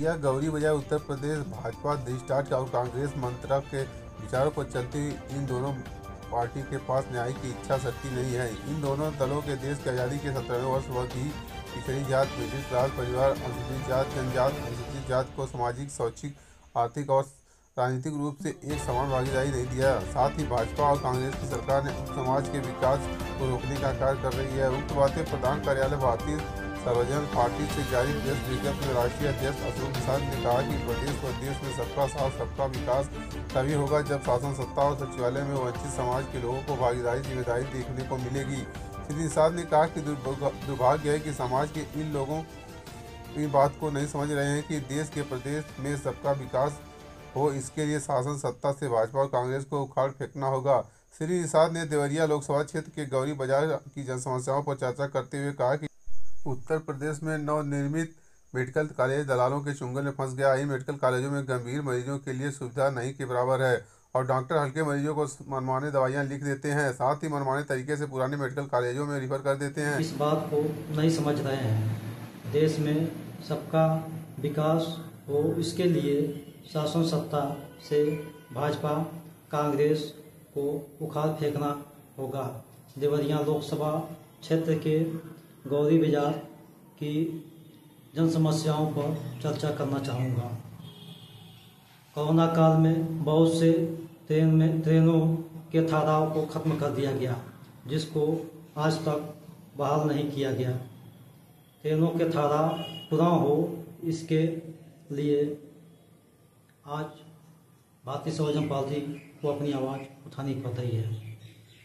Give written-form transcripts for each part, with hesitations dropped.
देवरिया गौरी बजाय उत्तर प्रदेश भाजपा अधिष्ठान और कांग्रेस मंत्रक के विचारों पर चलती इन दोनों पार्टी के पास न्याय की इच्छा शक्ति नहीं है। इन दोनों दलों के देश की आज़ादी के 17वें वर्ष भी पिछड़ी जात, मिडिल क्लास परिवार, अनुसूचित जात, जनजात, अनुसूचित जात को सामाजिक, शैक्षिक, आर्थिक और राजनीतिक रूप से एक समान भागीदारी नहीं दिया। साथ ही भाजपा और कांग्रेस की सरकार ने समाज के विकास को रोकने का कार्य कर रही है। उक्त बातें प्रधान कार्यालय भारतीय सर्वजन पार्टी से जारी प्रेस विज्ञप्ति में राष्ट्रीय अध्यक्ष अशोक निषाद ने कहा कि प्रदेश व देश में सबका साथ सबका विकास तभी होगा जब शासन सत्ता और सचिवालय में वंचित समाज के लोगों को भागीदारी जिम्मेदारी देखने को मिलेगी। श्री निषाद ने कहा कि दुर्भाग्य है कि समाज के इन लोगों इस बात को नहीं समझ रहे हैं कि देश के प्रदेश में सबका विकास हो, इसके लिए शासन सत्ता से भाजपा और कांग्रेस को उखाड़ फेंकना होगा। श्री निषाद ने देवरिया लोकसभा क्षेत्र के गौरी बाजार की जनसमस्याओं पर चर्चा करते हुए कहा कि उत्तर प्रदेश में नवनिर्मित मेडिकल कॉलेज दलालों के चुंगल में फंस गया। इन मेडिकल कॉलेजों में गंभीर मरीजों के लिए सुविधा नहीं के बराबर है और डॉक्टर हल्के मरीजों को मनमाने दवाइयां लिख देते हैं, साथ ही मनमाने तरीके से पुराने मेडिकल कॉलेजों में रिफर कर देते हैं। इस बात को नहीं समझ रहे हैं। देश में सबका विकास हो, इसके लिए शासन सत्ता से भाजपा कांग्रेस को उखाड़ फेंकना होगा। देवरिया लोकसभा क्षेत्र के गौरी बाजार की जन समस्याओं पर चर्चा करना चाहूँगा। कोरोना काल में बहुत से ट्रेनों के ठहराव को खत्म कर दिया गया, जिसको आज तक बहाल नहीं किया गया। ट्रेनों के ठहराव पूरा हो, इसके लिए आज भारतीय सर्वजन पार्टी को अपनी आवाज़ उठानी पड़ रही है।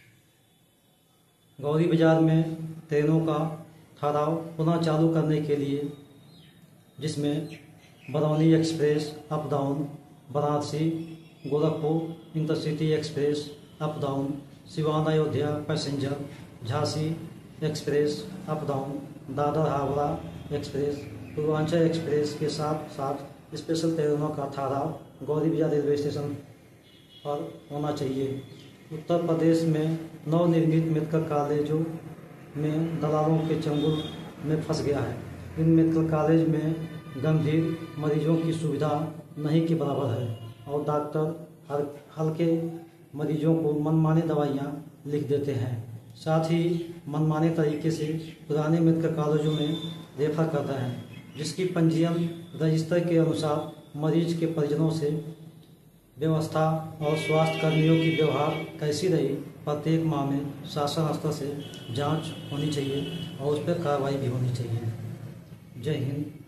गौरी बाजार में ट्रेनों का ठहराव पुनः चालू करने के लिए, जिसमें Barauni express up down, Varanasi Gorakhpur intercity express up down, Siwan Ayodhya passenger, Jhansi express up down, Dadar Howrah express, Purvanchal express के साथ साथ स्पेशल ट्रेनों का ठहराव गौरी बाजार रेलवे स्टेशन पर होना चाहिए। उत्तर प्रदेश में नवनिर्मित मेडिकल कॉलेजों में दलालों के चंगुल में फंस गया है। इन मेडिकल कॉलेज में गंभीर मरीजों की सुविधा नहीं के बराबर है और डॉक्टर हल्के मरीजों को मनमाने दवाइयाँ लिख देते हैं। साथ ही मनमाने तरीके से पुराने मेडिकल कॉलेजों में रेफर कर रहे हैं, जिसकी पंजीयन रजिस्टर के अनुसार मरीज के परिजनों से व्यवस्था और स्वास्थ्य कर्मियों की व्यवहार कैसी रही, प्रत्येक माह में शासन स्तर से जांच होनी चाहिए और उस पर कार्रवाई भी होनी चाहिए। जय हिंद।